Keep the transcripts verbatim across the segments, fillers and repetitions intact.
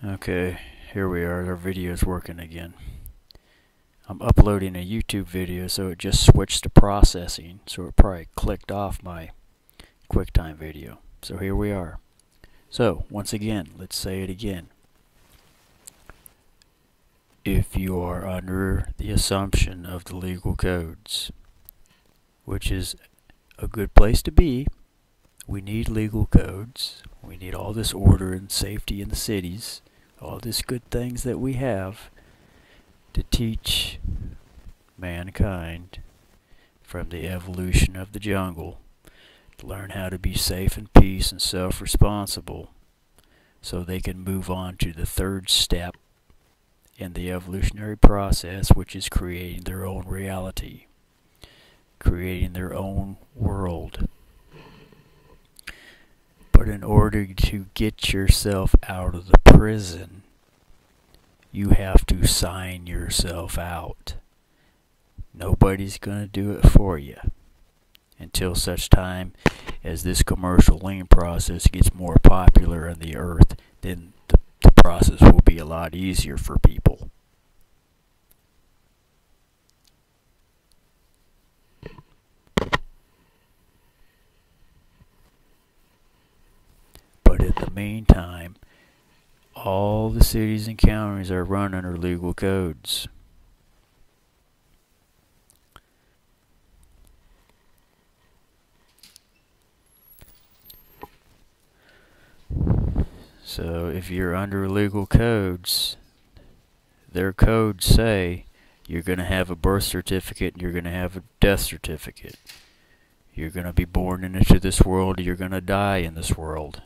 Okay, here we are. Our video is working again. I'm uploading a YouTube video, so it just switched to processing, so it probably clicked off my QuickTime video. So here we are. So, once again, let's say it again. If you are under the assumption of the legal codes, which is a good place to be, we need legal codes. We need all this order and safety in the cities, all these good things that we have to teach mankind from the evolution of the jungle to learn how to be safe and peace and self-responsible so they can move on to the third step in the evolutionary process, which is creating their own reality, creating their own world. But in order to get yourself out of the prison, you have to sign yourself out. Nobody's going to do it for you until such time as this commercial lien process gets more popular on the earth. Then the, the process will be a lot easier for people. But in the meantime, all the cities and counties are run under legal codes. So if you're under legal codes, their codes say you're going to have a birth certificate and you're going to have a death certificate. You're going to be born into this world, you're going to die in this world.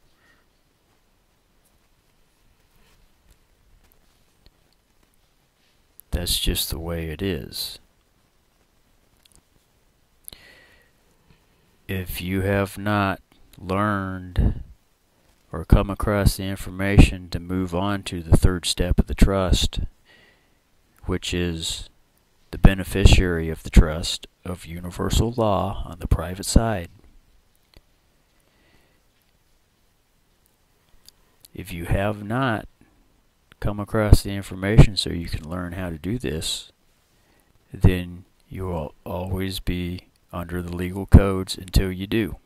That's just the way it is. If you have not learned or come across the information to move on to the third step of the trust, which is the beneficiary of the trust of universal law on the private side, if you have not come across the information so you can learn how to do this, then you will always be under the legal codes until you do.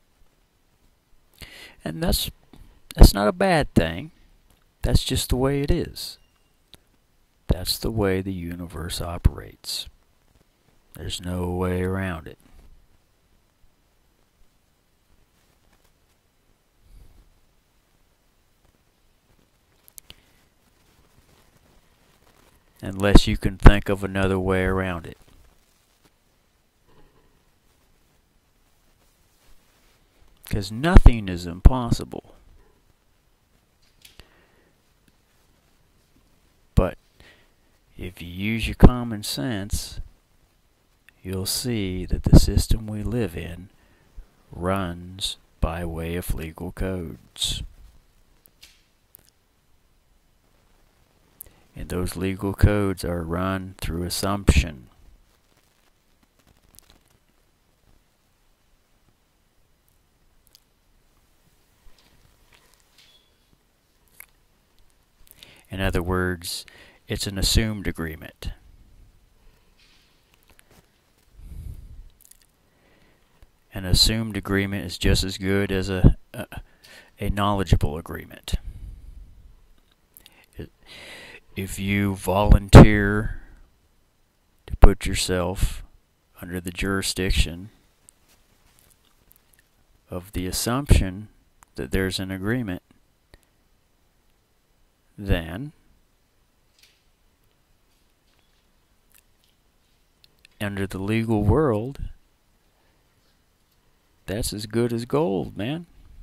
And that's that's not a bad thing. That's just the way it is. That's the way the universe operates. There's no way around it. Unless you can think of another way around it. Because nothing is impossible. But if you use your common sense, you'll see that the system we live in runs by way of legal codes. And those legal codes are run through assumption. In other words, it's an assumed agreement. An assumed agreement is just as good as a, a, a knowledgeable agreement. It, If you volunteer to put yourself under the jurisdiction of the assumption that there's an agreement, then under the legal world, that's as good as gold, man.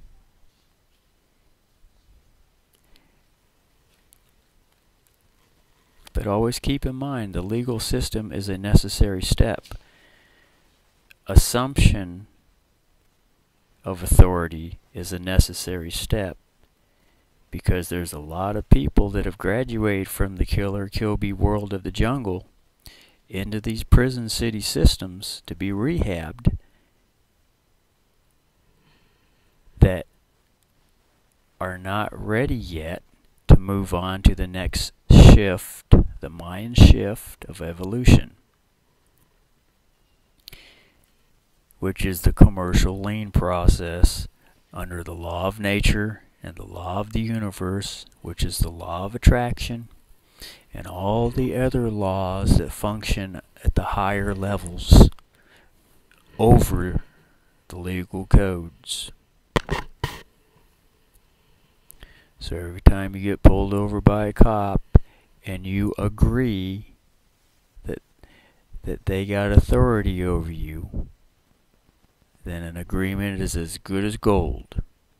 But always keep in mind, the legal system is a necessary step. Assumption of authority is a necessary step because there's a lot of people that have graduated from the kill or kill be world of the jungle into these prison city systems to be rehabbed that are not ready yet to move on to the next shift, the mind shift of evolution, which is the commercial lean process under the law of nature and the law of the universe, which is the law of attraction, and all the other laws that function at the higher levels over the legal codes. So every time you get pulled over by a cop and you agree that that they got authority over you, then an agreement is as good as gold.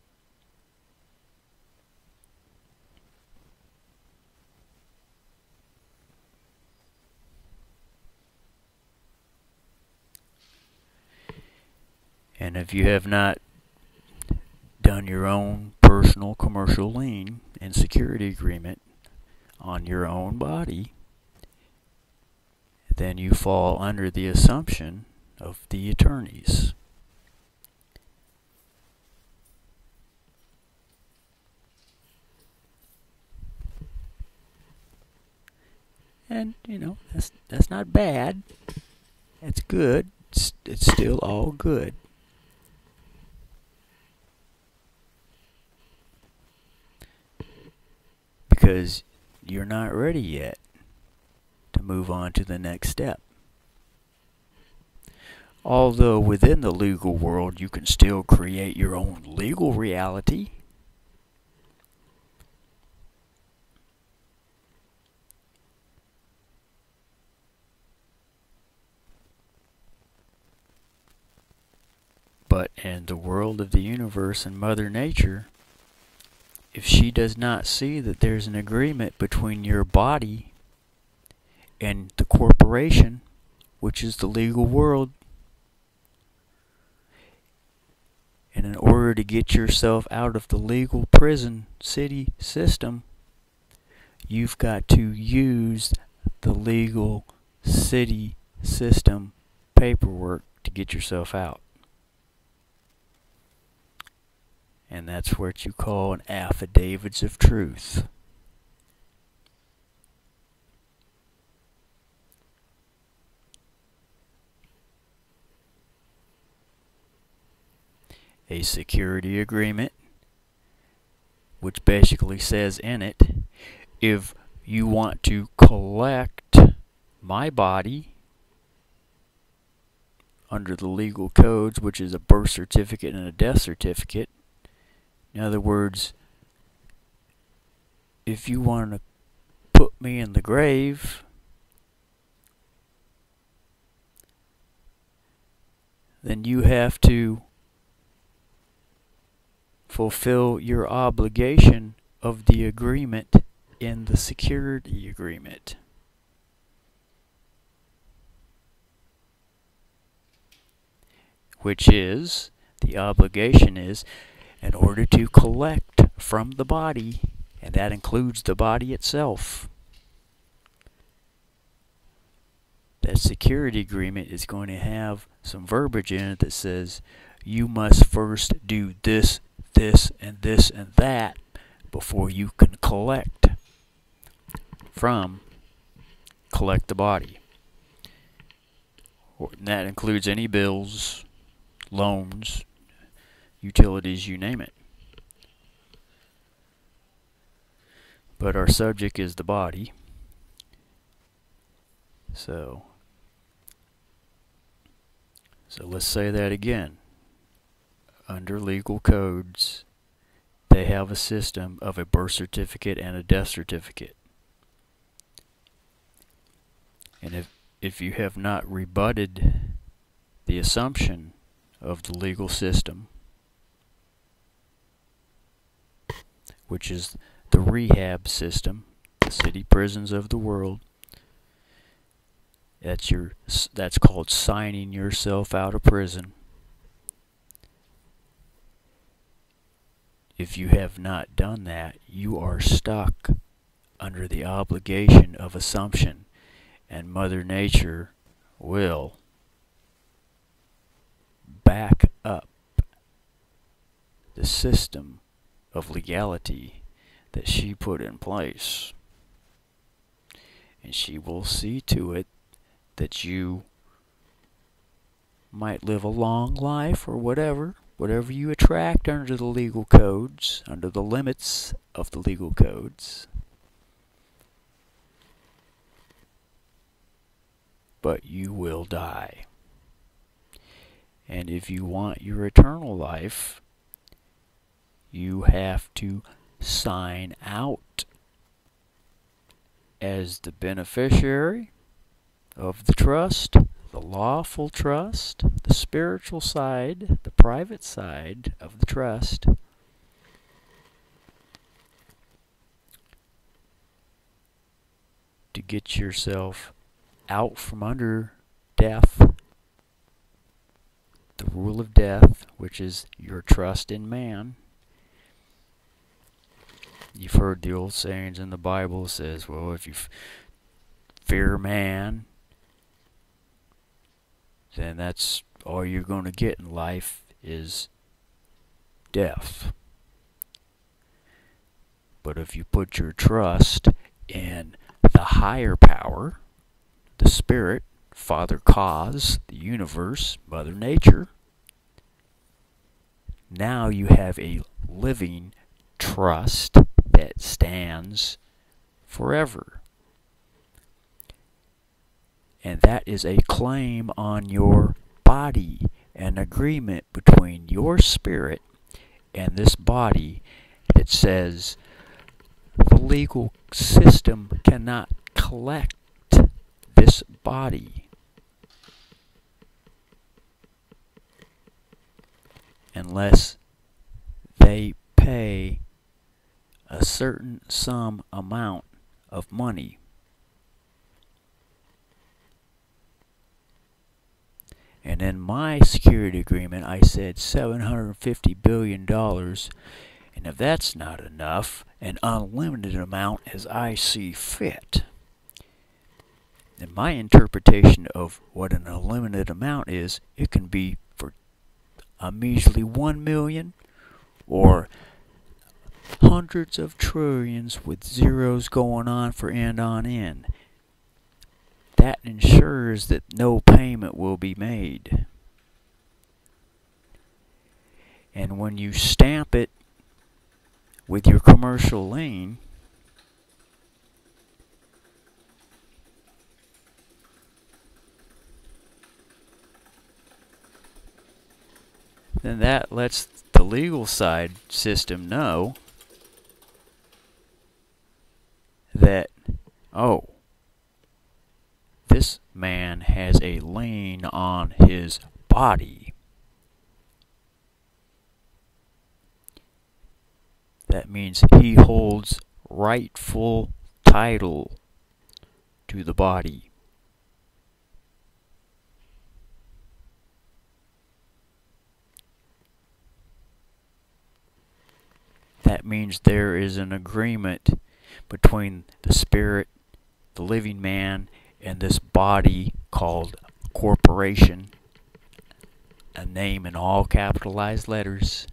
And if you have not done your own personal commercial lien and security agreement on your own body, then you fall under the assumption of the attorneys. And, you know, that's that's not bad. It's good. It's, it's still all good. Because you're not ready yet to move on to the next step. Although within the legal world you can still create your own legal reality. But in the world of the universe and Mother Nature, if she does not see that there's an agreement between your body and the corporation, which is the legal world, and in order to get yourself out of the legal prison city system, you've got to use the legal city system paperwork to get yourself out. And that's what you call an affidavits of truth. A security agreement, which basically says in it, if you want to collect my body under the legal codes, which is a birth certificate and a death certificate, in other words, if you want to put me in the grave, then you have to fulfill your obligation of the agreement in the security agreement. Which is, the obligation is, in order to collect from the body, and that includes the body itself, that security agreement is going to have some verbiage in it that says you must first do this, this, and this, and that before you can collect from, collect the body. And that includes any bills, loans, utilities, you name it. But our subject is the body. So, so let's say that again. Under legal codes, they have a system of a birth certificate and a death certificate. And if, if you have not rebutted the assumption of the legal system, which is the rehab system, the city prisons of the world, that's your that's called signing yourself out of prison. If you have not done that, you are stuck under the obligation of assumption, and Mother Nature will back up the system of legality that she put in place. And she will see to it that you might live a long life or whatever, whatever you attract under the legal codes, under the limits of the legal codes. But you will die. And if you want your eternal life, you have to sign out as the beneficiary of the trust, the lawful trust, the spiritual side, the private side of the trust. To get yourself out from under death, the rule of death, which is your trust in man. You've heard the old sayings in the Bible, says, well, if you f fear man, then that's all you're going to get in life is death. But if you put your trust in the higher power, the Spirit, Father Cause, the universe, Mother Nature, now you have a living trust that stands forever. And that is a claim on your body, an agreement between your spirit and this body that says the legal system cannot collect this body unless they pay a certain sum amount of money. And in my security agreement, I said seven hundred fifty billion dollars. And if that's not enough, an unlimited amount as I see fit. And my interpretation of what an unlimited amount is, it can be for a measly one million or hundreds of trillions with zeros going on for end on end. That ensures that no payment will be made. And when you stamp it with your commercial lien, then that lets the legal side system know that, oh, this man has a lien on his body. That means he holds rightful title to the body. That means there is an agreement between the spirit, the living man, and this body called corporation, a name in all capitalized letters,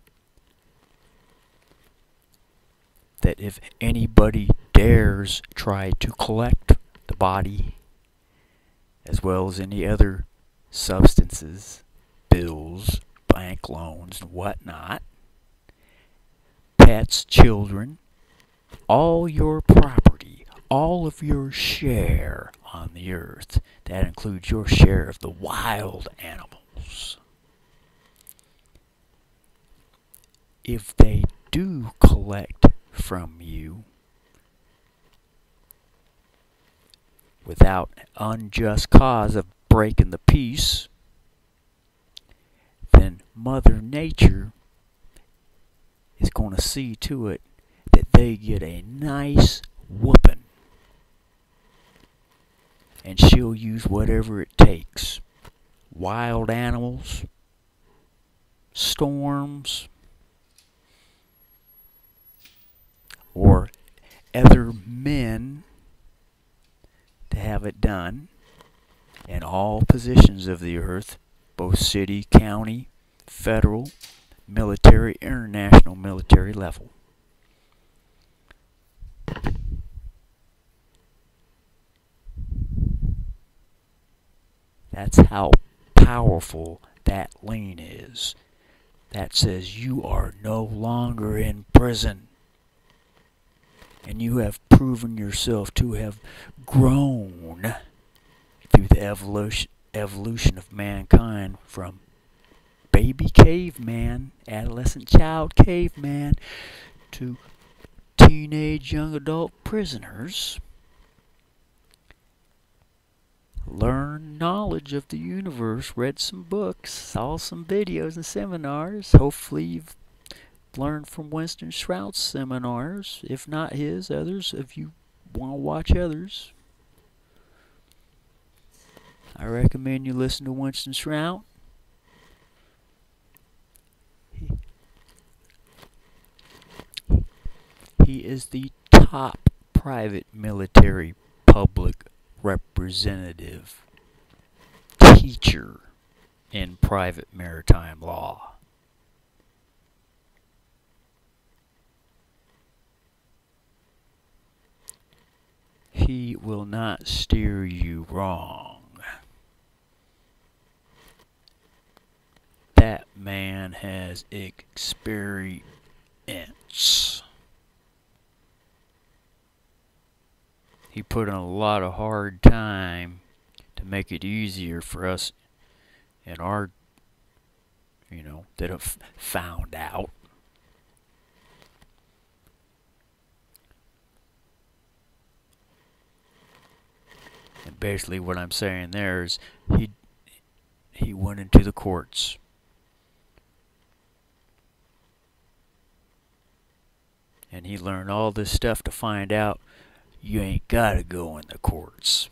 that if anybody dares try to collect the body, as well as any other substances, bills, bank loans, and whatnot, pets, children, all your property, all of your share on the earth, that includes your share of the wild animals, if they do collect from you without unjust cause of breaking the peace, then Mother Nature is going to see to it that they get a nice whooping. And she'll use whatever it takes. Wild animals, storms, or other men to have it done in all positions of the earth, both city, county, federal, military, international military level. That's how powerful that lien is. That says you are no longer in prison. And you have proven yourself to have grown through the evolution, evolution of mankind from baby caveman, adolescent child caveman, to teenage young adult prisoners. Learn knowledge of the universe, read some books, saw some videos and seminars. Hopefully you've learned from Winston Shrout's seminars. If not his, others, if you want to watch others. I recommend you listen to Winston Shrout. He, he is the top private military public representative teacher in private maritime law. He will not steer you wrong. That man has experience. He put in a lot of hard time to make it easier for us in our, you know, that have found out. And basically what I'm saying there is he he went into the courts. And he learned all this stuff to find out you ain't gotta go in the courts.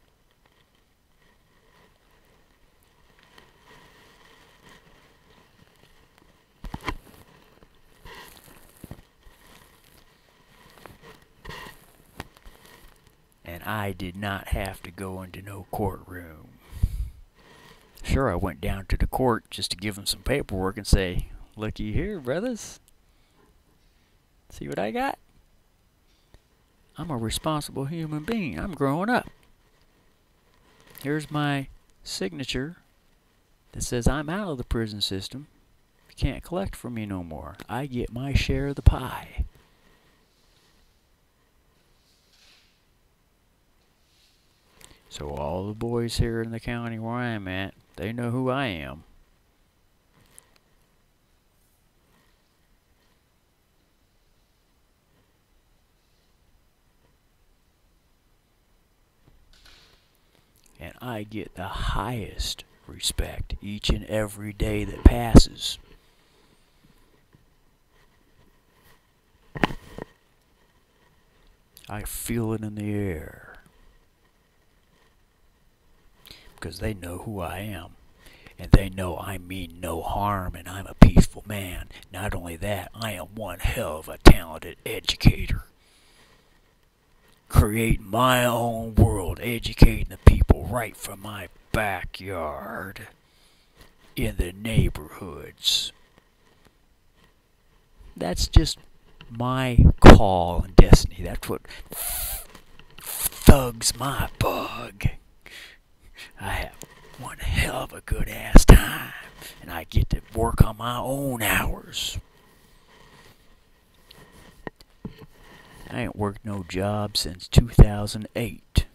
And I did not have to go into no courtroom. Sure, I went down to the court just to give them some paperwork and say, looky here, brothers. See what I got? I'm a responsible human being. I'm growing up. Here's my signature that says I'm out of the prison system. You can't collect from me no more. I get my share of the pie. So all the boys here in the county where I'm at, they know who I am. And I get the highest respect each and every day that passes. I feel it in the air. Because they know who I am. And they know I mean no harm and I'm a peaceful man. Not only that, I am one hell of a talented educator. Creating my own world, educating the people right from my backyard, in the neighborhoods. That's just my call and destiny. That's what thugs my bug. I have one hell of a good ass time, and I get to work on my own hours. I ain't worked no job since two thousand eight.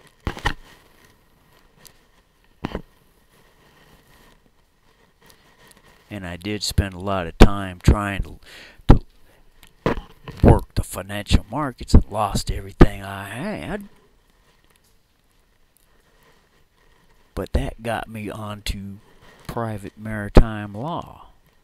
And I did spend a lot of time trying to, to work the financial markets and lost everything I had. But that got me onto private maritime law.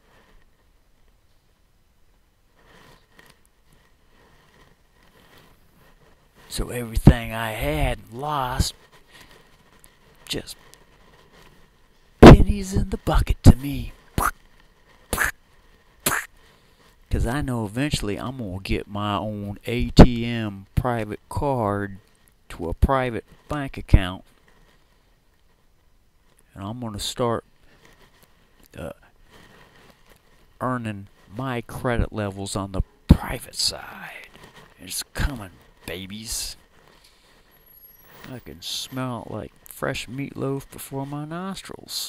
So everything I had and lost, just pennies in the bucket to me. Because I know eventually I'm going to get my own A T M private card to a private bank account. And I'm going to start uh, earning my credit levels on the private side. It's coming, babies. I can smell it like fresh meatloaf before my nostrils.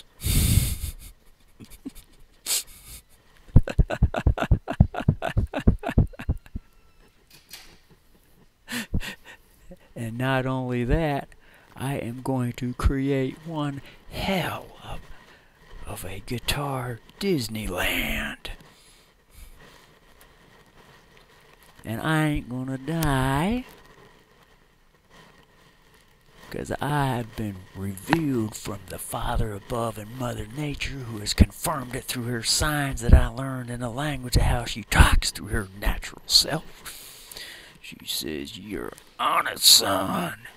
And not only that, I am going to create one hell of, of a guitar Disneyland. And I ain't gonna die, 'cause I've been revealed from the Father above and Mother Nature, who has confirmed it through her signs that I learned in the language of how she talks through her natural self. She says, "You're honest, son.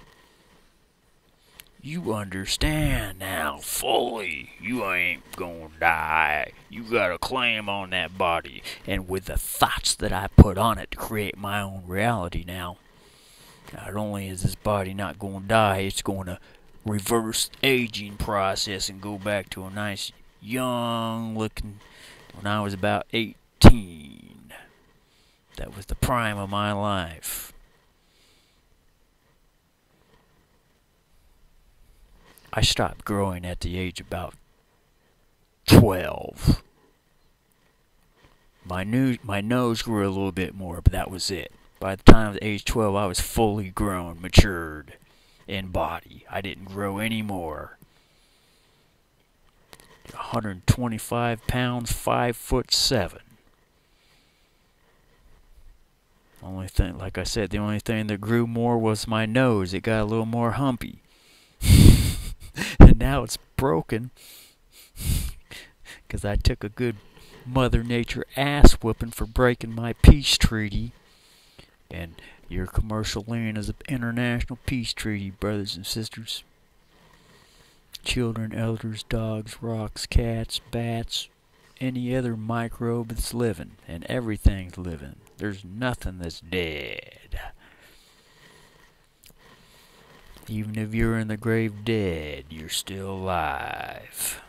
You understand now fully. You ain't gonna die. You got a claim on that body. And with the thoughts that I put on it to create my own reality now, not only is this body not gonna die, it's gonna reverse aging process and go back to a nice young looking when I was about eighteen. That was the prime of my life. I stopped growing at the age of about twelve. My, new, my nose grew a little bit more, but that was it. By the time of age twelve, I was fully grown, matured in body. I didn't grow anymore. one hundred twenty-five pounds, five foot seven. Only thing, like I said, the only thing that grew more was my nose. It got a little more humpy. And now it's broken because I took a good Mother Nature ass whooping for breaking my peace treaty. And your commercial land is an international peace treaty, brothers and sisters. Children, elders, dogs, rocks, cats, bats, any other microbe that's living, and everything's living. There's nothing that's dead. Even if you're in the grave dead, you're still alive.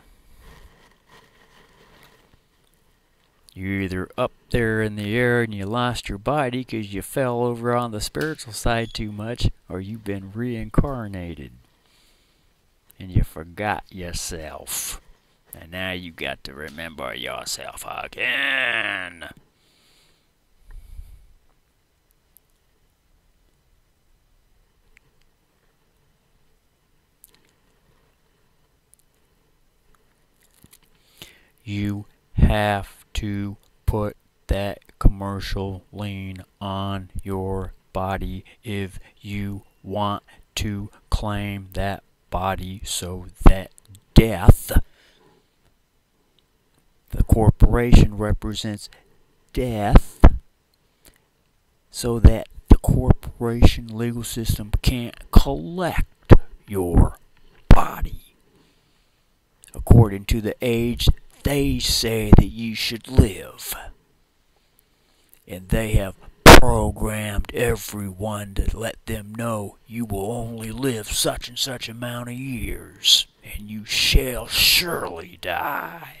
You're either up there in the air and you lost your body because you fell over on the spiritual side too much, or you've been reincarnated and you forgot yourself. And now you got to remember yourself again. You have to put that commercial lean on your body if you want to claim that body, so that death, the corporation represents death, so that the corporation legal system can't collect your body according to the age they say that you should live. And they have programmed everyone to let them know you will only live such and such amount of years, and you shall surely die.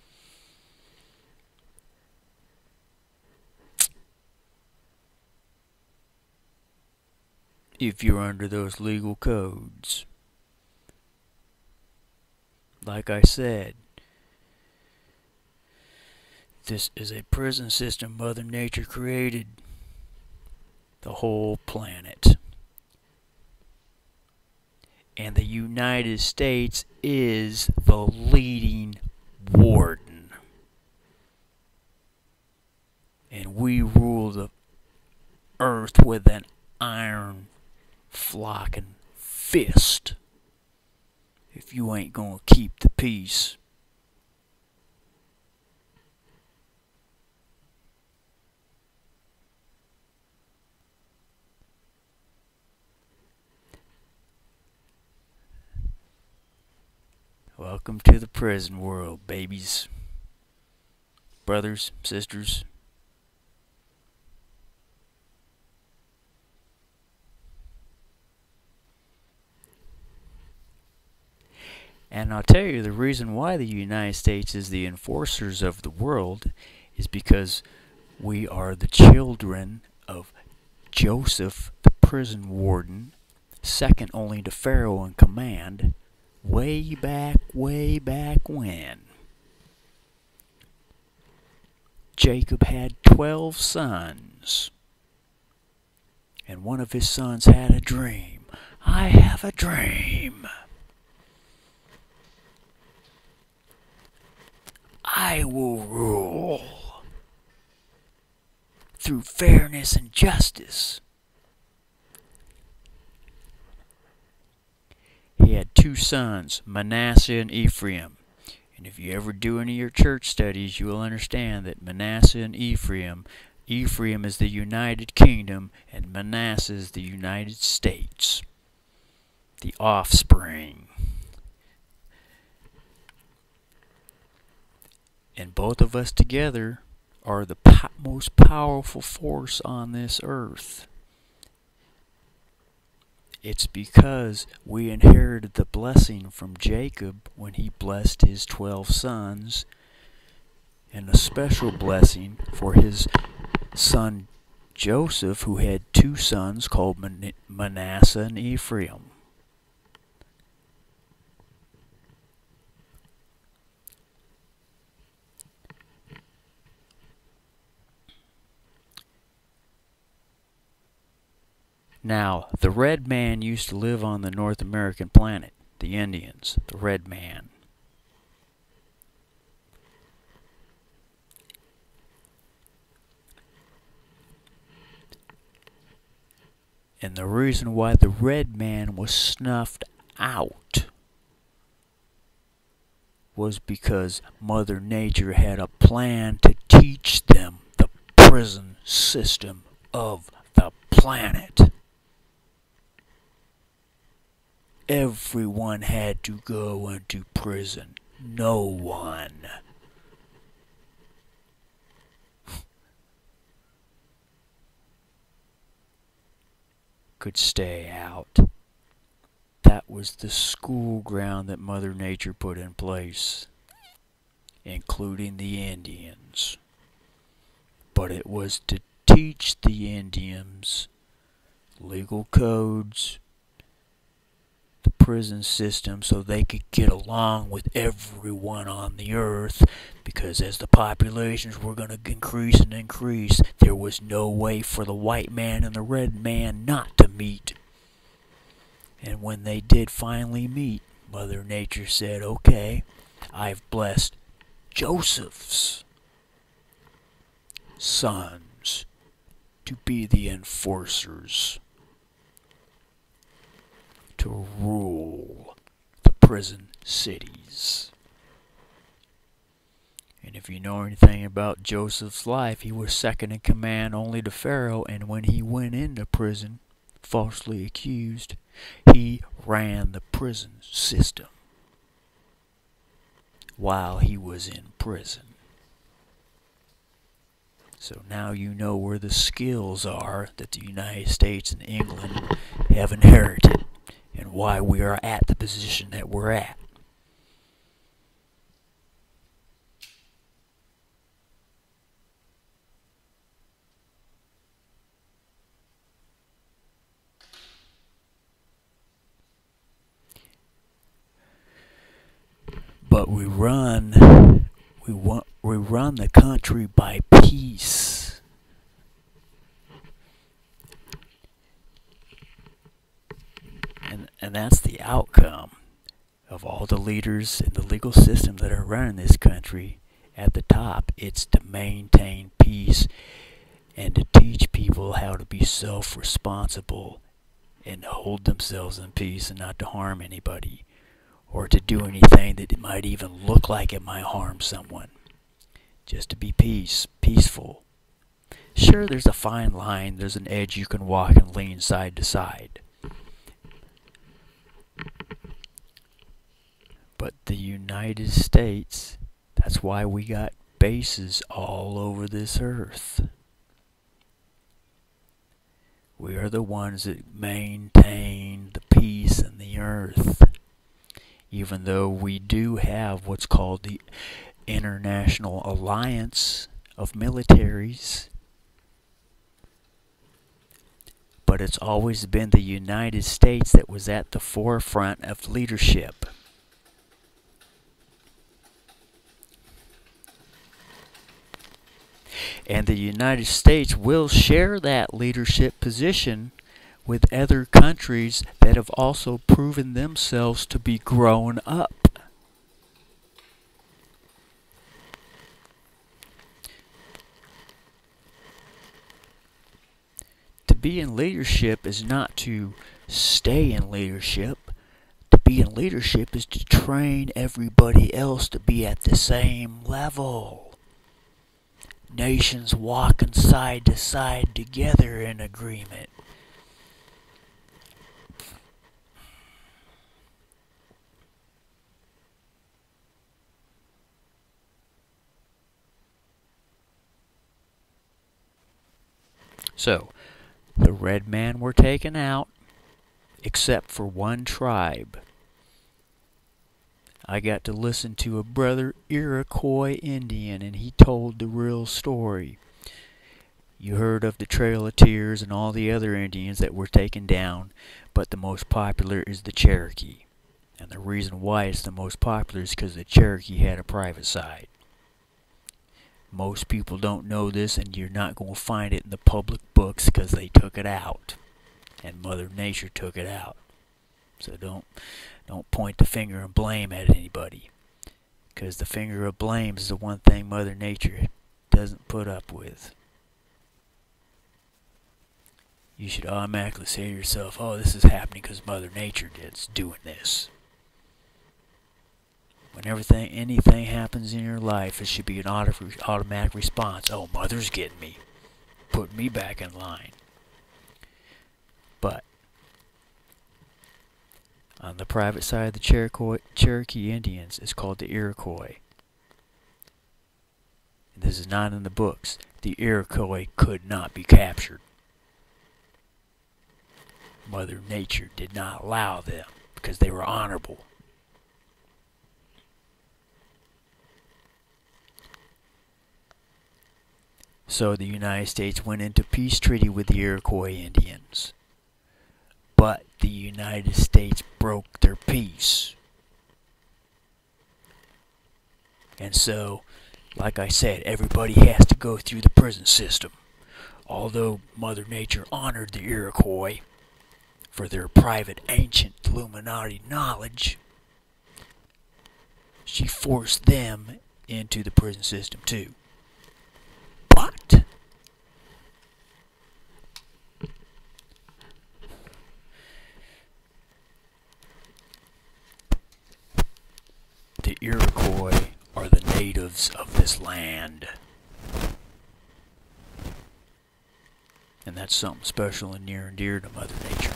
If you're under those legal codes. Like I said, this is a prison system Mother Nature created. The whole planet. And the United States is the leading warden. And we rule the earth with an iron flocking fist. If you ain't gonna keep the peace. Welcome to the prison world, babies, brothers, sisters. And I'll tell you, the reason why the United States is the enforcers of the world is because we are the children of Joseph, the prison warden, second only to Pharaoh in command, way back, way back when. Jacob had twelve sons, and one of his sons had a dream. I have a dream. I will rule through fairness and justice. He had two sons, Manasseh and Ephraim. And if you ever do any of your church studies, you will understand that Manasseh and Ephraim, Ephraim is the United Kingdom, and Manasseh is the United States, the offspring. And both of us together are the po- most powerful force on this earth. It's because we inherited the blessing from Jacob when he blessed his twelve sons, and a special blessing for his son Joseph, who had two sons called Man- Manasseh and Ephraim. Now, the red man used to live on the North American planet, the Indians, the red man. And the reason why the red man was snuffed out was because Mother Nature had a plan to teach them the prison system of the planet. Everyone had to go into prison. No one. could stay out. That was the school ground that Mother Nature put in place, including the Indians. But it was to teach the Indians legal codes, the prison system, so they could get along with everyone on the earth, because as the populations were going to increase and increase, there was no way for the white man and the red man not to meet. And when they did finally meet, Mother Nature said, okay, I've blessed Joseph's sons to be the enforcers, to rule the prison cities. And if you know anything about Joseph's life, he was second in command only to Pharaoh, and when he went into prison, falsely accused, he ran the prison system while he was in prison. So now you know where the skills are that the United States and England have inherited, and why we are at the position that we're at. But we run, we want, we run the country by peace. And and that's the outcome of all the leaders in the legal system that are running this country at the top. It's to maintain peace and to teach people how to be self-responsible and hold themselves in peace and not to harm anybody, or to do anything that it might even look like it might harm someone. Just to be peace, peaceful. Sure, there's a fine line, there's an edge you can walk and lean side to side. But the United States, that's why we got bases all over this earth. We are the ones that maintain the peace in the earth. Even though we do have what's called the International Alliance of Militaries. But but it's always been the United States that was at the forefront of leadership. And the United States will share that leadership position with other countries that have also proven themselves to be grown up. To be in leadership is not to stay in leadership. To be in leadership is to train everybody else to be at the same level. Nations walking side to side together in agreement. So, the red men were taken out, except for one tribe. I got to listen to a brother Iroquois Indian, and he told the real story. You heard of the Trail of Tears and all the other Indians that were taken down, but the most popular is the Cherokee. And the reason why it's the most popular is because the Cherokee had a private side. Most people don't know this, and you're not going to find it in the public books because they took it out. And Mother Nature took it out. So don't don't point the finger and blame at anybody, because the finger of blame is the one thing Mother Nature doesn't put up with. You should automatically say to yourself, oh, this is happening because Mother Nature is doing this. When everything, anything happens in your life, it should be an auto, automatic response. Oh, Mother's getting me. Put me back in line. But on the private side of the Cherokee, Cherokee Indians, it's called the Iroquois. And this is not in the books. The Iroquois could not be captured. Mother Nature did not allow them because they were honorable. So the United States went into peace treaty with the Iroquois Indians. But the United States broke their peace. And so, like I said, everybody has to go through the prison system. Although Mother Nature honored the Iroquois for their private ancient Illuminati knowledge, she forced them into the prison system too. But the Iroquois are the natives of this land. And that's something special and near and dear to Mother Nature.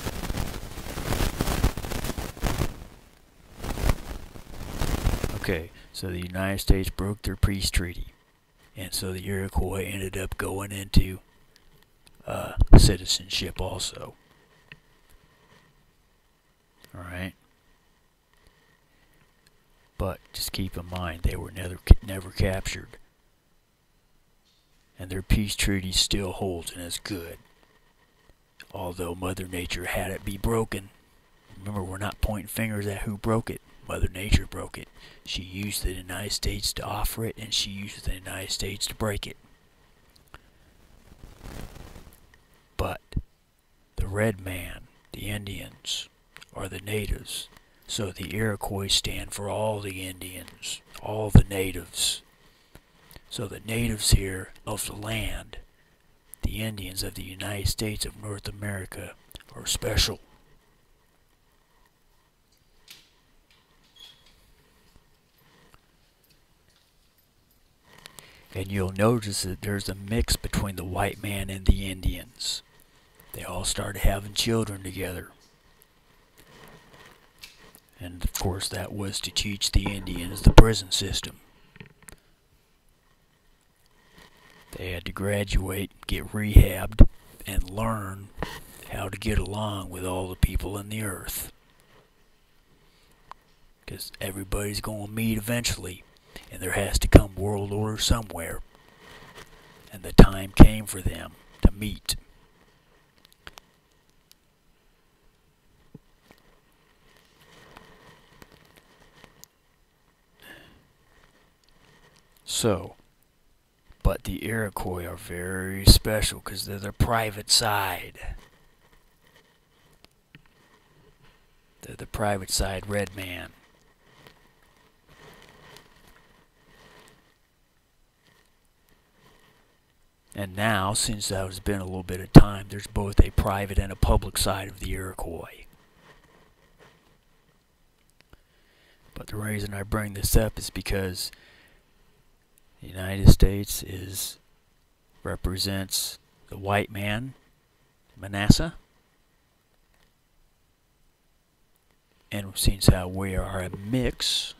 Okay, so the United States broke their peace treaty. And so the Iroquois ended up going into uh, citizenship also. Alright? But just keep in mind, they were never, never captured. And their peace treaty still holds and is good. Although Mother Nature had it be broken. Remember, we're not pointing fingers at who broke it. Mother Nature broke it. She used the United States to offer it, and she used the United States to break it. But the red man, the Indians, are the natives. So the Iroquois stand for all the Indians, all the natives. So the natives here of the land, the Indians of the United States of North America, are special. And you'll notice that there's a mix between the white man and the Indians. They all started having children together. And of course that was to teach the Indians the prison system. They had to graduate, get rehabbed, and learn how to get along with all the people in the earth. Because everybody's going to meet eventually. And there has to come world order somewhere. And the time came for them to meet. So, but the Iroquois are very special because they're the private side. They're the private side red man. And now, since there's been a little bit of time, there's both a private and a public side of the Iroquois. But the reason I bring this up is because the United States is represents the white man, Manasseh, and since how we are a mix,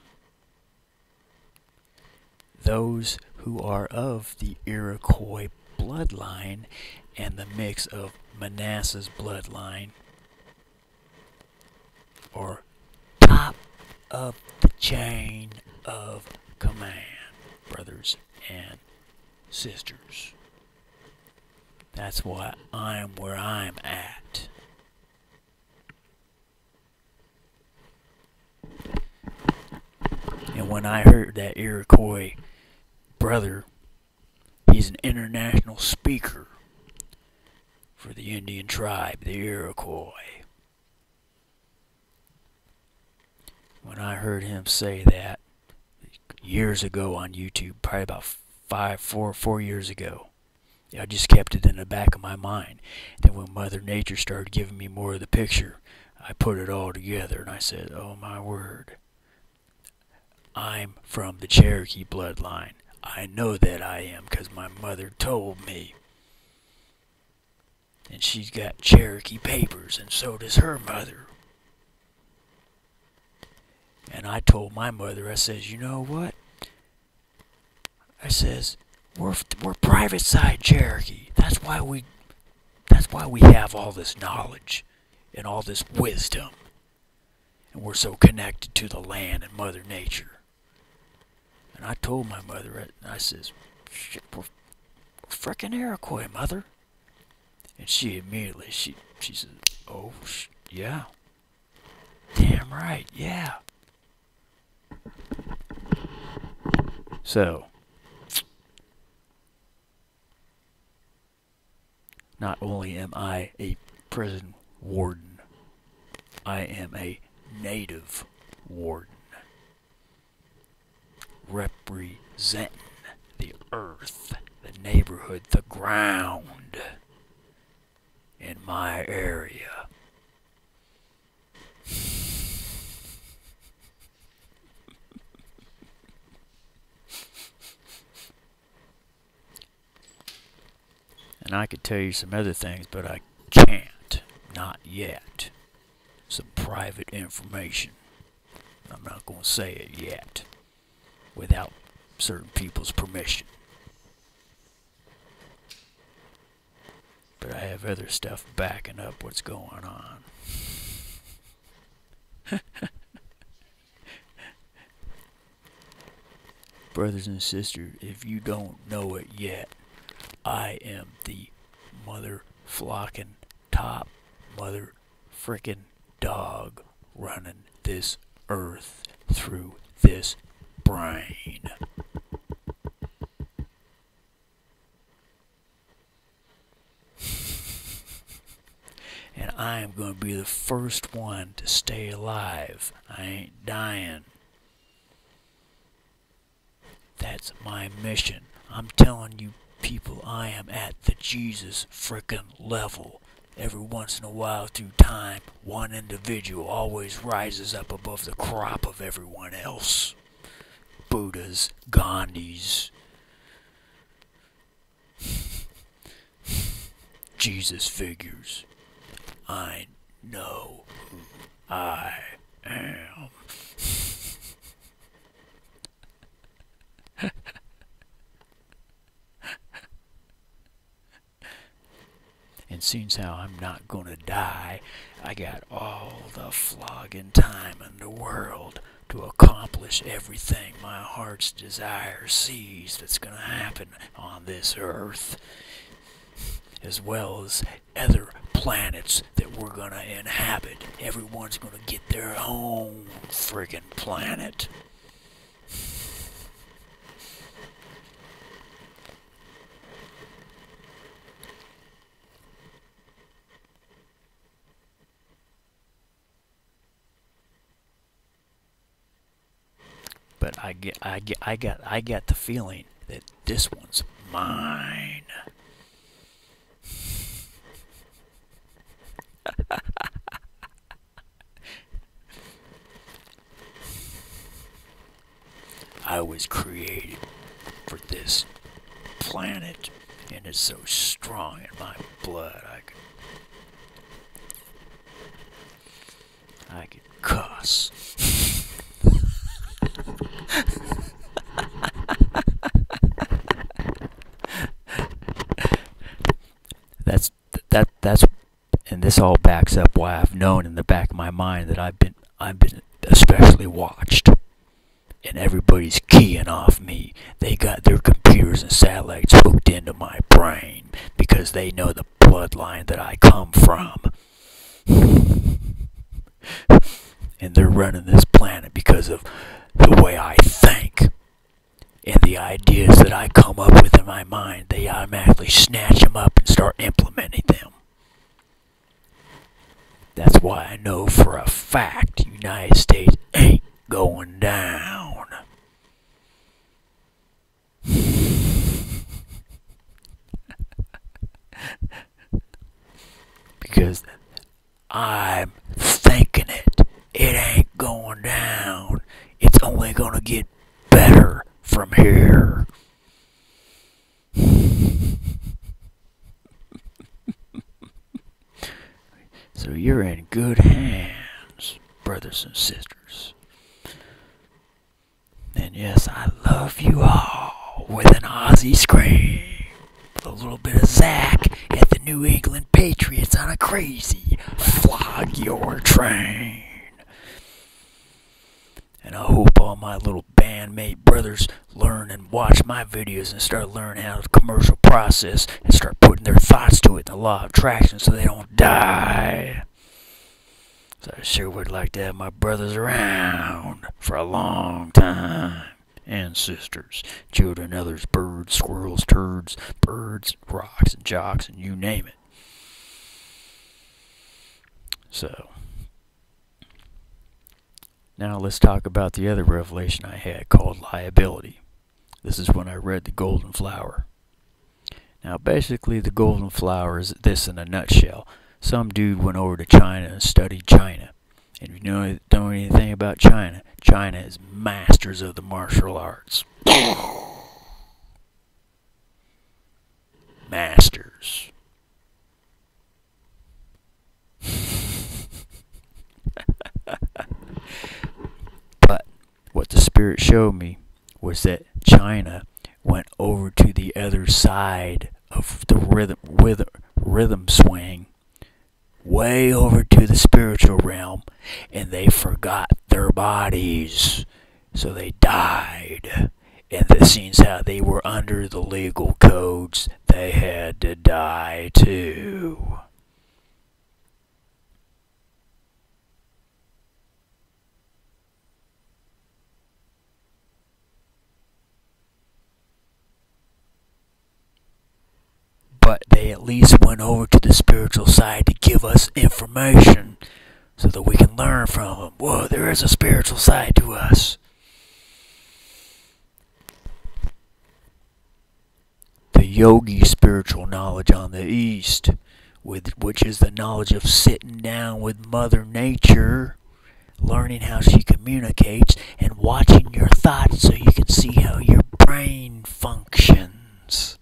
those who are of the Iroquois bloodline and the mix of Manasseh's bloodline are top of the chain of command, brothers and sisters. That's why I'm where I'm at. And when I heard that Iroquois brother, he's an international speaker for the Indian tribe, the Iroquois. When I heard him say that years ago on YouTube, probably about five, four, four years ago, I just kept it in the back of my mind. Then when Mother Nature started giving me more of the picture, I put it all together and I said, oh my word, I'm from the Cherokee bloodline. I know that I am because my mother told me. And she's got Cherokee papers, and so does her mother. And I told my mother, I says, you know what? I says, we're we're private side Cherokee. That's why we that's why we have all this knowledge and all this wisdom. And we're so connected to the land and Mother Nature. And I told my mother, I says, shit, we're, we're frickin' Iroquois, Mother. And she immediately, she, she said, oh, sh yeah. Damn right, yeah. So, not only am I a prison warden, I am a native warden. Representing the earth, the neighborhood, the ground in my area. And I could tell you some other things, but I can't. Not yet. Some private information. I'm not going to say it yet without certain people's permission. But I have other stuff backing up what's going on. Brothers and sisters, if you don't know it yet, I am the mother flocking top mother frickin' dog running this earth through this brain. And I am going to be the first one to stay alive. I ain't dying. That's my mission. I'm telling you people, I am at the Jesus frickin' level. Every once in a while through time, one individual always rises up above the crop of everyone else. Buddhas, Gandhis, Jesus figures. I know who I am. And seeing how I'm not gonna die, I got all the flogging time in the world to accomplish everything my heart's desire sees that's gonna happen on this earth, as well as other planets that we're gonna inhabit. Everyone's gonna get their own friggin' planet. I get, I get, I got, I got the feeling that this one's mine. I was created for this planet, and it's so strong in my blood. I could, I could cuss. that's that. That's and this all backs up why I've known in the back of my mind that I've been I've been especially watched. And everybody's keying off me. They got their computers and satellites hooked into my brain because they know the bloodline that I come from. And they're running this planet because of the way I think. And the ideas that I come up with in my mind, they automatically snatch them up and start implementing them. That's why I know for a fact the United States ain't going down. Because I'm thinking it. It ain't going down. It's only gonna get better from here. So you're in good hands, brothers and sisters. And yes, I love you all with an Aussie scream. A little bit of Zach at the New England Patriots on a crazy flog your train. And I hope all my little bandmate brothers learn and watch my videos and start learning how to commercial process and start putting their thoughts to it in the law of attraction so they don't die. So I sure would like to have my brothers around for a long time. And sisters, children, others, birds, squirrels, turds, birds, rocks, and jocks, and you name it. So, now let's talk about the other revelation I had called liability. This is when I read The Golden Flower. Now, basically, The Golden Flower is this in a nutshell. Some dude went over to China and studied China. And if you know, don't know anything about China, China is masters of the martial arts. Masters. But what the Spirit showed me was that China went over to the other side of the rhythm, rhythm, rhythm swing, way over to the spiritual realm, and they forgot their bodies, so they died. And this seems how they were under the legal codes, they had to die too. But they at least went over to the spiritual side to give us information so that we can learn from them. Whoa, there is a spiritual side to us. The yogi spiritual knowledge on the east, with which is the knowledge of sitting down with Mother Nature, learning how she communicates, and watching your thoughts so you can see how your brain functions.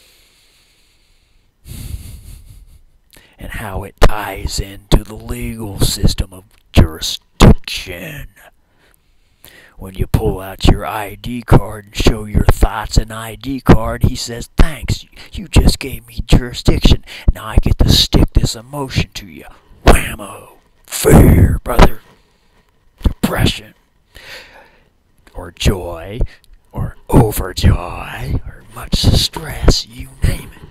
And how it ties into the legal system of jurisdiction. When you pull out your I D card and show your thoughts an I D card, he says, thanks, you just gave me jurisdiction. Now I get to stick this emotion to you. Whammo. Fear, brother. Depression. Or joy. Or overjoy. Or much stress. You name it.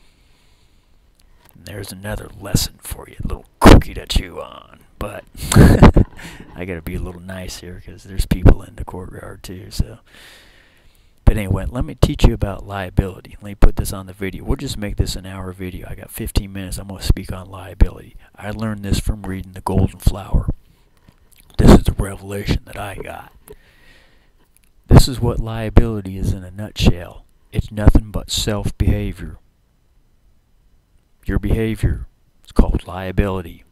There's another lesson for you, a little cookie to chew on. But I gotta be a little nice here because there's people in the courtyard too. So, but anyway, let me teach you about liability. Let me put this on the video. We'll just make this an hour video. I got fifteen minutes. I'm gonna speak on liability. I learned this from reading The Golden Flower. This is the revelation that I got. This is what liability is in a nutshell. It's nothing but self-behavior. Your behavior is called liability.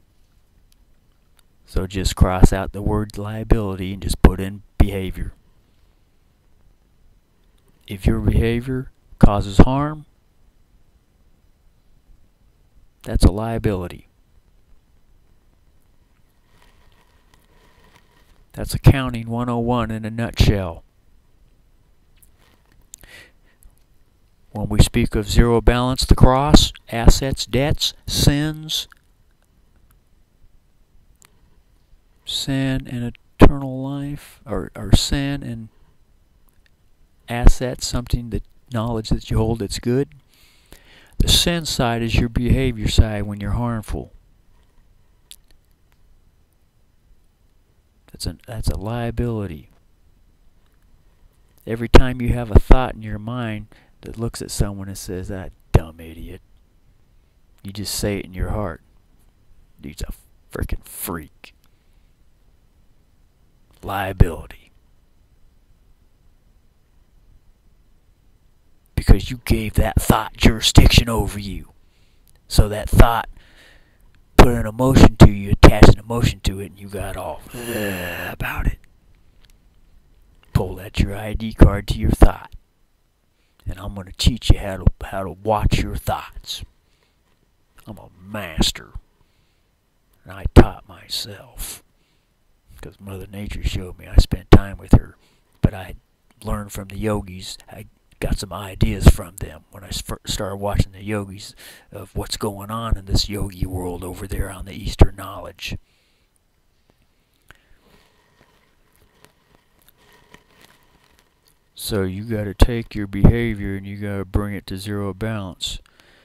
So just cross out the word liability and just put in behavior. If your behavior causes harm, that's a liability. That's accounting one oh one in a nutshell. When we speak of zero balance, the cross, assets, debts, sins, sin and eternal life, or, or sin and assets, something that knowledge that you hold that's good. The sin side is your behavior side when you're harmful. That's a, that's a liability. Every time you have a thought in your mind that looks at someone and says, "that dumb idiot," you just say it in your heart. Dude's a freaking freak. Liability. Because you gave that thought jurisdiction over you. So that thought put an emotion to you, attached an emotion to it, and you got all uh, about it. Pull out your I D card to your thought. And I'm going to teach you how to, how to watch your thoughts. I'm a master. And I taught myself. Because Mother Nature showed me. I spent time with her. But I learned from the yogis. I got some ideas from them when I started watching the yogis of what's going on in this yogi world over there on the Eastern Knowledge. So you got to take your behavior and you got to bring it to zero balance.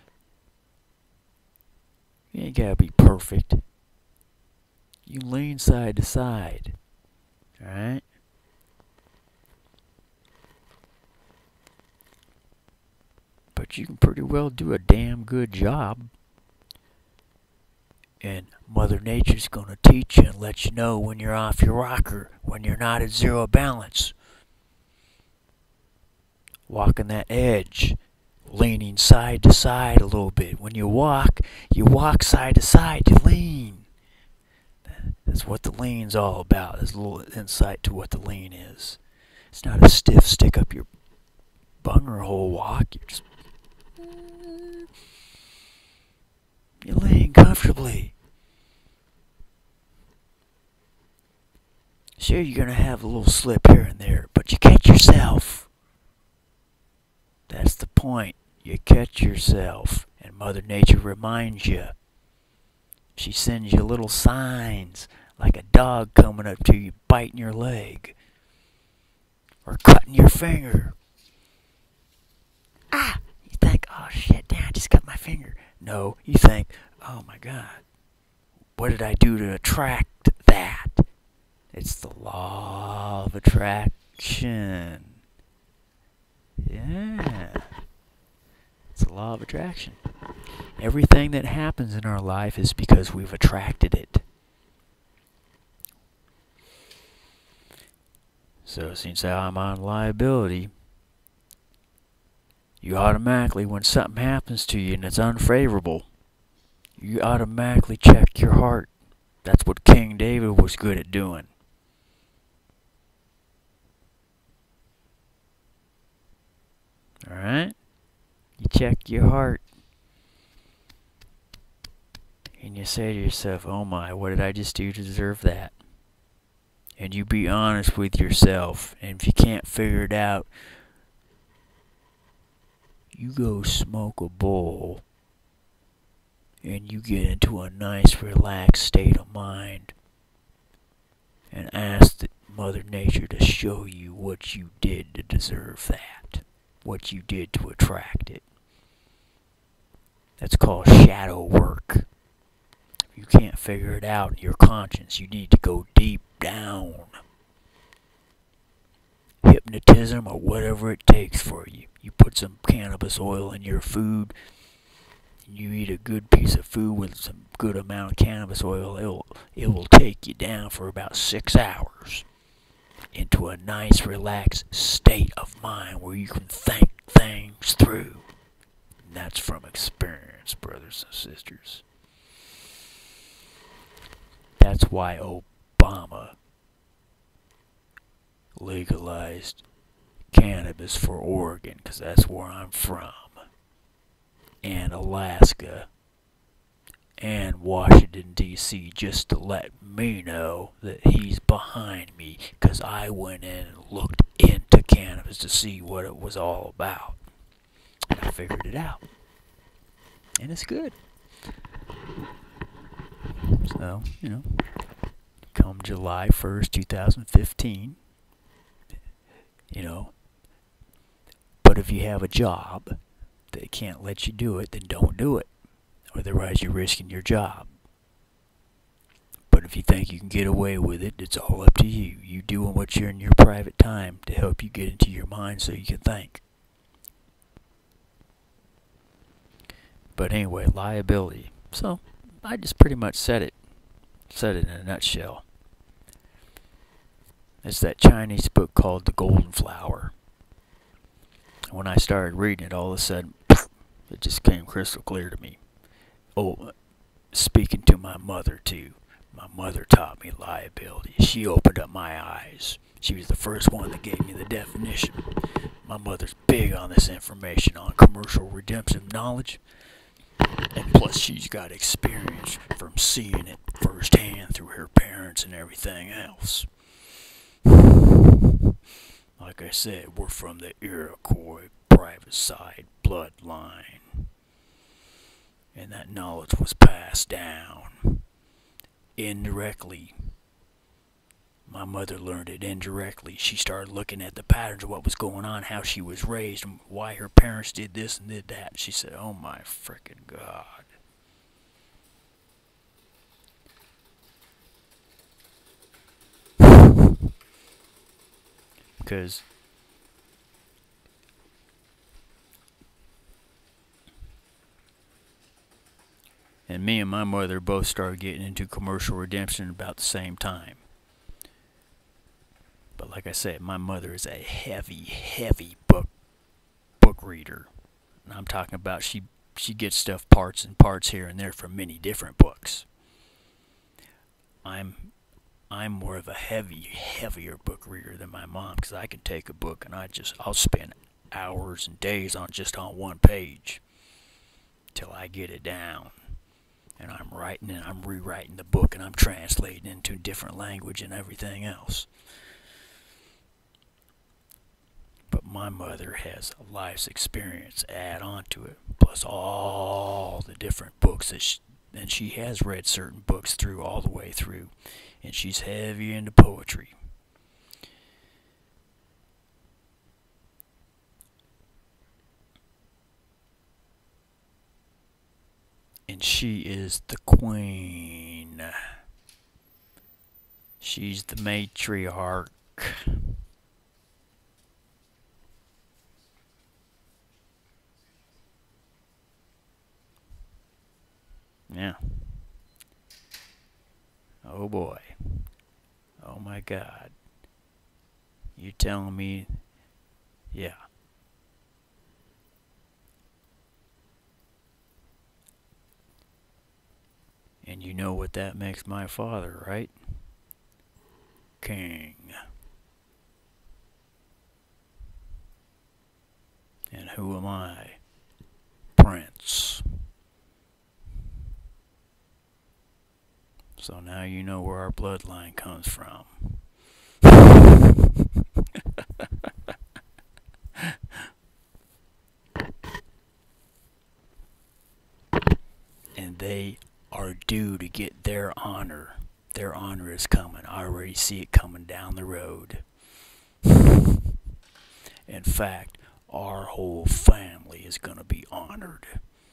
You ain't got to be perfect. You lean side to side. Alright? But you can pretty well do a damn good job. And Mother Nature's going to teach you and let you know when you're off your rocker, when you're not at zero balance. Walking that edge, leaning side to side a little bit. When you walk, you walk side to side, you lean. That's what the lean's all about. There's a little insight to what the lean is. It's not a stiff stick up your bunger hole walk. You're just you're laying comfortably. Sure, you're gonna have a little slip here and there, but you catch yourself. That's the point. You catch yourself, and Mother Nature reminds you. She sends you little signs, like a dog coming up to you, biting your leg, or cutting your finger. Ah! You think, "oh shit, damn, I just cut my finger." No, you think, "oh my God, what did I do to attract that?" It's the law of attraction. Yeah. It's the law of attraction. Everything that happens in our life is because we've attracted it. So since I'm on liability, you automatically, when something happens to you and it's unfavorable, you automatically check your heart. That's what King David was good at doing. Alright? You check your heart. And you say to yourself, "oh my, what did I just do to deserve that?" And you be honest with yourself. And if you can't figure it out, you go smoke a bowl. And you get into a nice, relaxed state of mind. And ask the Mother Nature to show you what you did to deserve that. What you did to attract it. That's called shadow work. If you can't figure it out in your conscience, you need to go deep down. Hypnotism or whatever it takes for you. You put some cannabis oil in your food. You eat a good piece of food with some good amount of cannabis oil. It'll, it will take you down for about six hours. into a nice, relaxed state of mind where you can think things through. And that's from experience, brothers and sisters. That's why Obama legalized cannabis for Oregon, because that's where I'm from, and Alaska, and Washington, D C, just to let me know that he's behind me, because I went in and looked into cannabis to see what it was all about. And I figured it out. And it's good. So, you know, come July first, two thousand fifteen, you know, but if you have a job that can't let you do it, then don't do it. Otherwise, you're risking your job. But if you think you can get away with it, it's all up to you. You doing what you're in your private time to help you get into your mind so you can think. But anyway, liability. So, I just pretty much said it. Said it in a nutshell. It's that Chinese book called The Golden Flower. When I started reading it, all of a sudden, it just came crystal clear to me. Oh, speaking to my mother, too. My mother taught me liability. She opened up my eyes. She was the first one that gave me the definition. My mother's big on this information, on commercial redemption knowledge. And plus, she's got experience from seeing it firsthand through her parents and everything else. Like I said, we're from the Iroquois private side bloodline. And that knowledge was passed down indirectly. My mother learned it indirectly. She started looking at the patterns of what was going on, how she was raised, and why her parents did this and did that. She said, oh my frickin' God. Because and me and my mother both started getting into commercial redemption about the same time. But like I said, my mother is a heavy, heavy book book reader. And I'm talking about she she gets stuff parts and parts here and there from many different books. I'm I'm more of a heavy, heavier book reader than my mom, because I can take a book and I just I'll spend hours and days on just on one page till I get it down. And I'm writing and I'm rewriting the book and I'm translating into different language and everything else. But my mother has a life's experience add on to it, plus all the different books that she, and she has read certain books through all the way through, and she's heavy into poetry. And she is the queen. She's the matriarch. Yeah. Oh boy. Oh my God. You telling me? Yeah. And you know what that makes my father, right? King. And who am I? Prince. So now you know where our bloodline comes from. And they are due to get their honor. Their honor is coming. I already see it coming down the road. In fact, our whole family is going to be honored.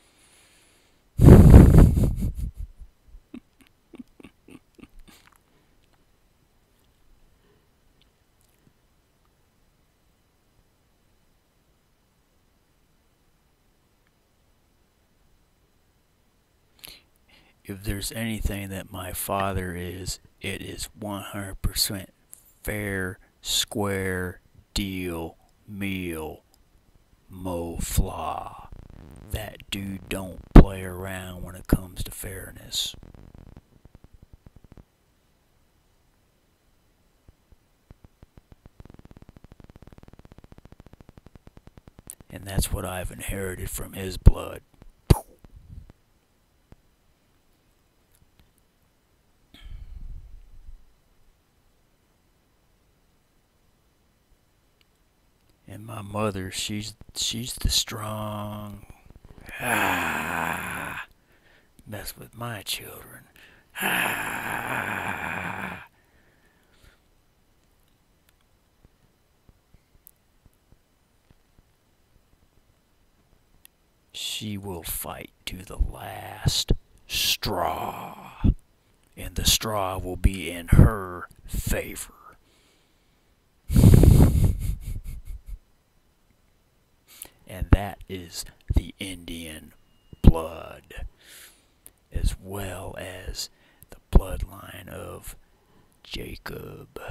If there's anything that my father is, it is one hundred percent fair, square deal meal Mo Fla. That dude don't play around when it comes to fairness. And that's what I've inherited from his blood. And my mother, she's she's the strong. Ah, mess with my children. Ah. She will fight to the last straw, and the straw will be in her favor. And that is the Indian blood, as well as the bloodline of Jacob,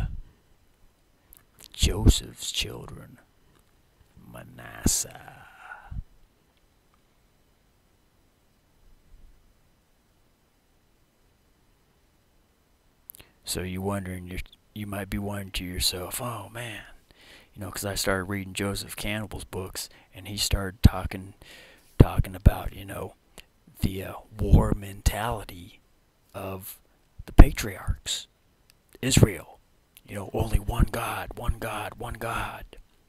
Joseph's children, Manasseh. So you wondering, you you might be wondering to yourself, oh man, you know, because I started reading Joseph Campbell's books, and he started talking, talking about, you know, the uh, war mentality of the patriarchs, Israel. You know, only one God, one God, one God.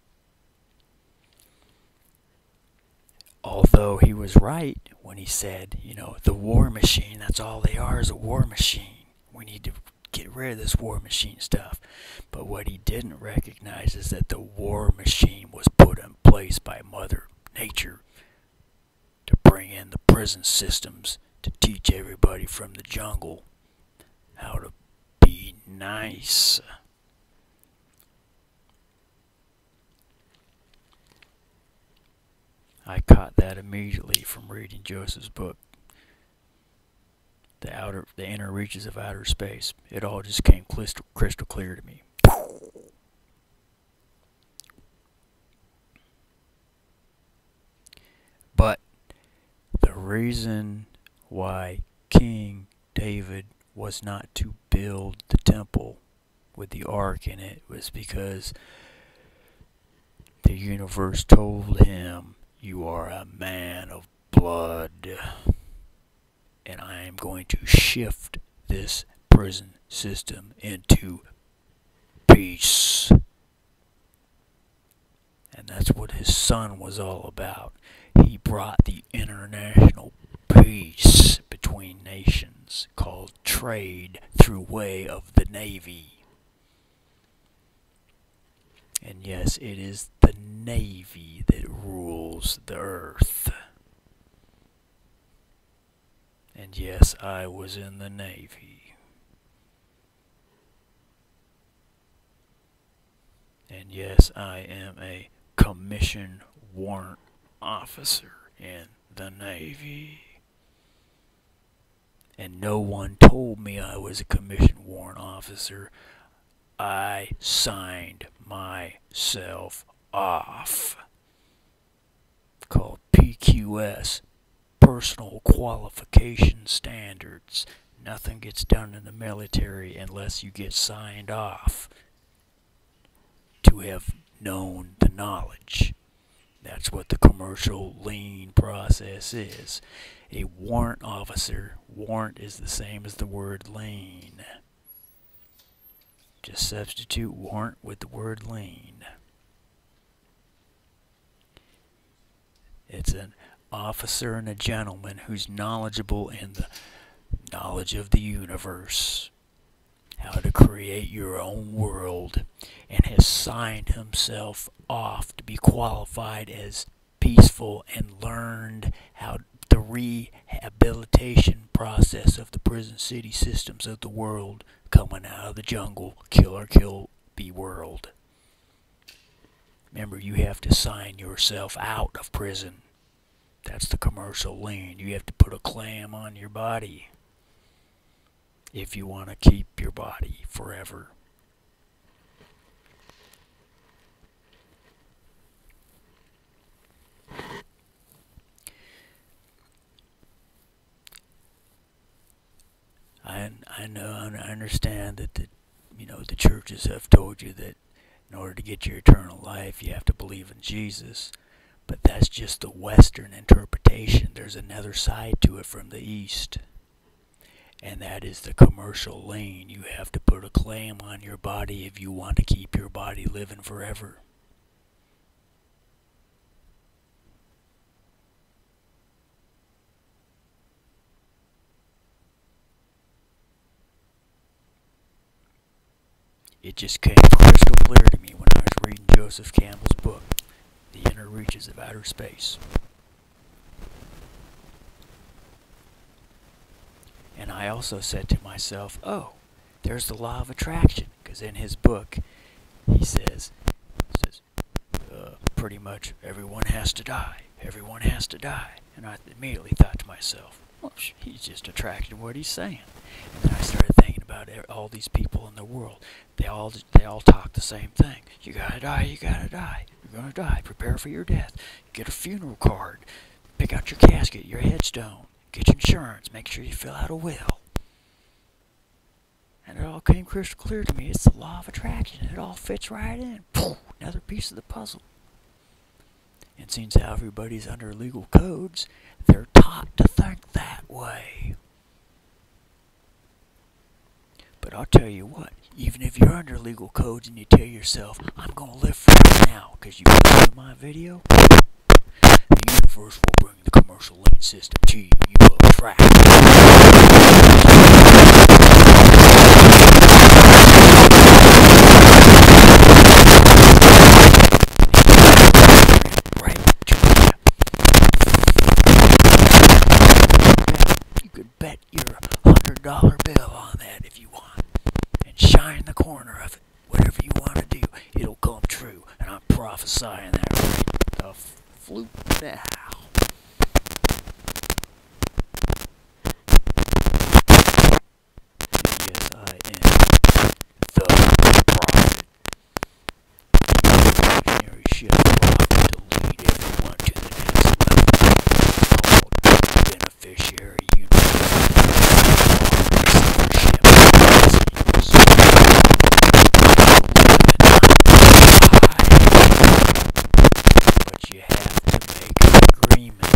Although he was right when he said, you know, the war machine, that's all they are, is a war machine. We need to get rid of this war machine stuff. But what he didn't recognize is that the war machine was put in place by Mother Nature to bring in the prison systems to teach everybody from the jungle how to be nice. I caught that immediately from reading Joseph's book. The outer, the inner reaches of outer space. It all just came crystal, crystal clear to me. But the reason why King David was not to build the temple with the ark in it was because the universe told him, you are a man of blood, and I am going to shift this prison system into peace. And that's what his son was all about. He brought the international peace between nations, called trade through way of the Navy. And yes, it is the Navy that rules the earth. And yes, I was in the Navy. And yes, I am a commissioned warrant officer in the Navy. And no one told me I was a commissioned warrant officer. I signed myself off. Called P Q S. Personal qualification standards. Nothing gets done in the military unless you get signed off to have known the knowledge. That's what the commercial lean process is. A warrant officer, warrant is the same as the word lean. Just substitute warrant with the word lean. It's an officer and a gentleman who's knowledgeable in the knowledge of the universe, how to create your own world, and has signed himself off to be qualified as peaceful and learned how the rehabilitation process of the prison city systems of the world coming out of the jungle, kill or kill be world. Remember, you have to sign yourself out of prison. That's the commercial lean. You have to put a clam on your body if you want to keep your body forever. I know and I understand that the, you know, the churches have told you that in order to get your eternal life, you have to believe in Jesus. But that's just the Western interpretation. There's another side to it from the East. And that is the commercial lane. You have to put a claim on your body if you want to keep your body living forever. It just came crystal clear to me when I was reading Joseph Campbell's book, The Inner Reaches of Outer Space. And I also said to myself, oh, there's the law of attraction. Because in his book, he says, says uh, pretty much everyone has to die. Everyone has to die. And I immediately thought to myself, well, he's just attracting what he's saying. And then I started thinking about all these people in the world. They all they all talk the same thing. You gotta die, you gotta die. You're gonna die. Prepare for your death. Get a funeral card. Pick out your casket, your headstone. Get your insurance. Make sure you fill out a will. And it all came crystal clear to me. It's the law of attraction. It all fits right in. Poof, another piece of the puzzle. And since how everybody's under legal codes, they're taught to think that way. But I'll tell you what, even if you're under legal codes and you tell yourself, I'm going to live for it now because you watched my video, the universe will bring the commercial lane system to you. You will attract. Right to you. You could bet your hundred dollar bill on that if you want. And shine the corner of it. Whatever you want to do, it'll come true. And I'm prophesying that right the flute now. Yes, I am the prophet. The imaginary ship prophet to lead everyone to the next level. Called beneficiary universe. But you have to make an agreement.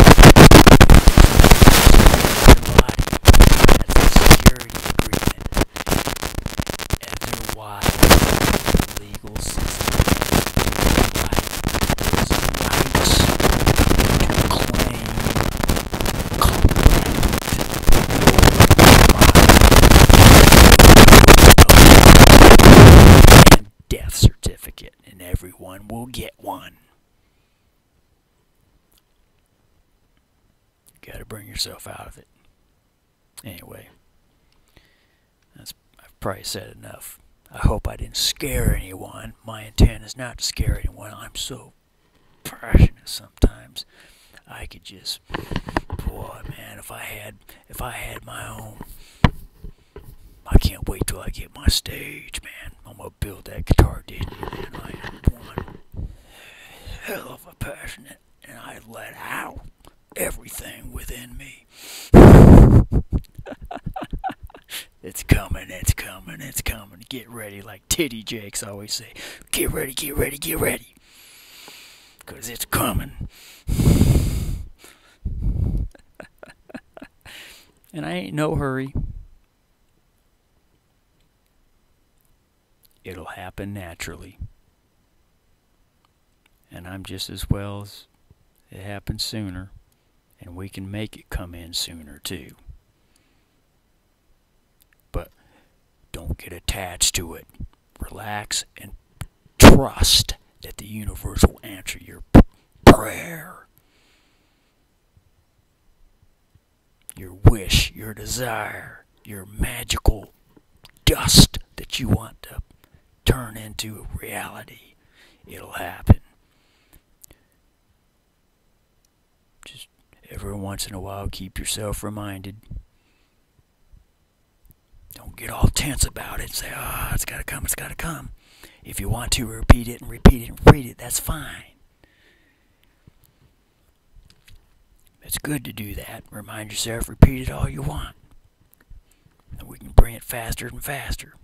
That's a security agreement. Otherwise, the legal system has rights to claim, collect, and death certificate, and everyone will get one. Got to bring yourself out of it. Anyway, that's, I've probably said enough. I hope I didn't scare anyone. My intent is not to scare anyone. I'm so passionate sometimes. I could just, boy, man, if I had, if I had my own, I can't wait till I get my stage, man. I'm gonna build that guitar, didn't you, man? I am one hell of a passionate, and I let out everything within me. It's coming, it's coming, it's coming. Get ready, like Titty Jakes always say. Get ready, get ready, get ready. Because it's coming. And I ain't no hurry. It'll happen naturally. And I'm just as well as it happens sooner. And we can make it come in sooner too. But don't get attached to it. Relax and trust that the universe will answer your prayer. Your wish, your desire, your magical dust that you want to turn into reality. It'll happen. Just every once in a while, keep yourself reminded. Don't get all tense about it and say, oh, it's got to come, it's got to come. If you want to, repeat it and repeat it and repeat it. That's fine. It's good to do that. Remind yourself, repeat it all you want. And we can bring it get faster and faster.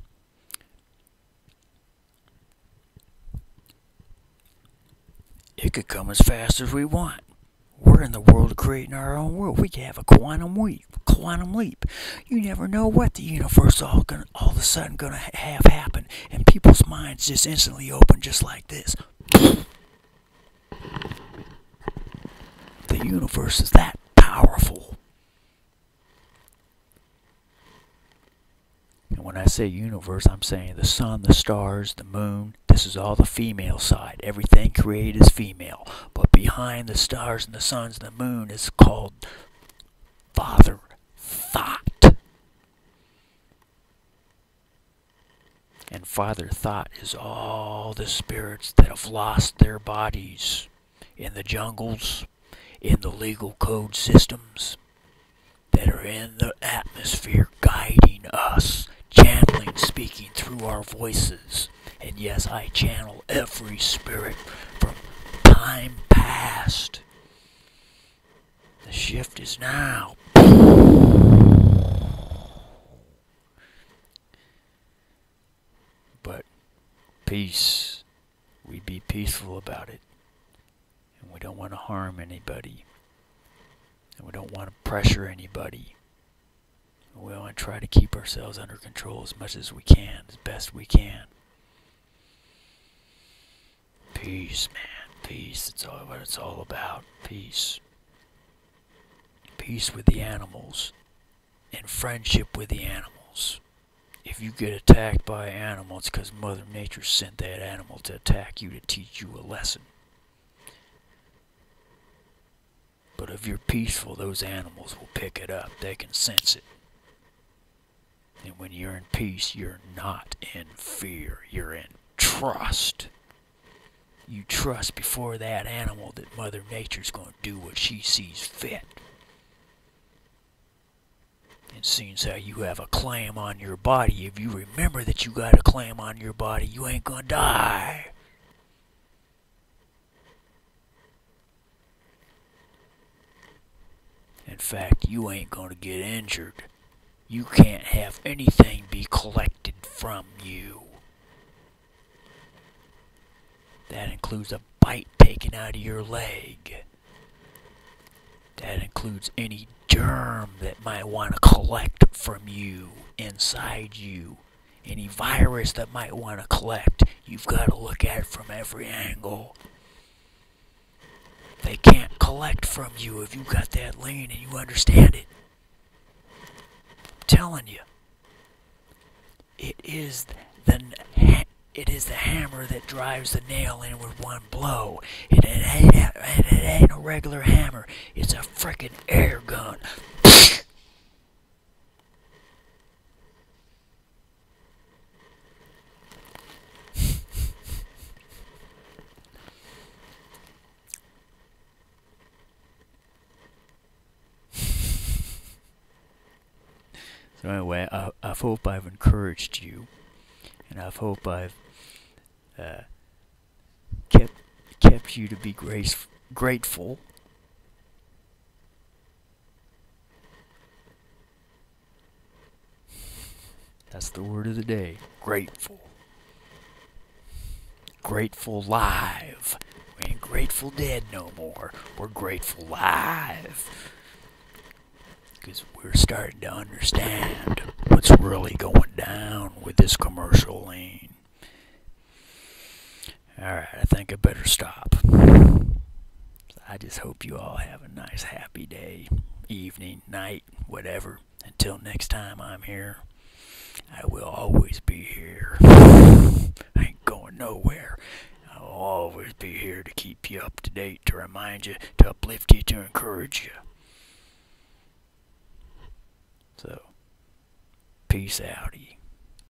It could come as fast as we want. We're in the world of creating our own world. We can have a quantum leap. Quantum leap. You never know what the universe all gonna, all of a sudden gonna have happen, and people's minds just instantly open, just like this. The universe is that powerful. And when I say universe, I'm saying the sun, the stars, the moon. This is all the female side. Everything created is female. But behind the stars and the suns and the moon is called Father Thought. And Father Thought is all the spirits that have lost their bodies in the jungles, in the legal code systems, that are in the atmosphere guiding us, channeling, speaking through our voices. And yes, I channel every spirit from time past. The shift is now. But peace. We be peaceful about it. And we don't want to harm anybody. And we don't want to pressure anybody. We want to try to keep ourselves under control as much as we can, as best we can. Peace, man. Peace. It's all what it's all about. Peace. Peace with the animals. And friendship with the animals. If you get attacked by an animal, it's because Mother Nature sent that animal to attack you to teach you a lesson. But if you're peaceful, those animals will pick it up. They can sense it. And when you're in peace, you're not in fear. You're in trust. You trust before that animal that Mother Nature's going to do what she sees fit. And seeing how you have a claim on your body, if you remember that you got a claim on your body, you ain't going to die. In fact, you ain't going to get injured. You can't have anything be collected from you. That includes a bite taken out of your leg. That includes any germ that might want to collect from you, inside you. Any virus that might want to collect. You've got to look at it from every angle. They can't collect from you if you got that lane and you understand it. I'm telling you. It is the it is the hammer that drives the nail in with one blow. It, it, ain't, it ain't a regular hammer. It's a frickin' air gun. So anyway, I, I hope I've encouraged you, and I hope I've uh, kept kept you to be grace, grateful. That's the word of the day. Grateful. Grateful live. We ain't grateful dead no more. We're grateful live. Because we're starting to understand what's really going down with this commercial lane. Alright, I think I better stop. I just hope you all have a nice, happy day, evening, night, whatever. Until next time I'm here, I will always be here. I ain't going nowhere. I'll always be here to keep you up to date, to remind you, to uplift you, to encourage you. So, peace outie.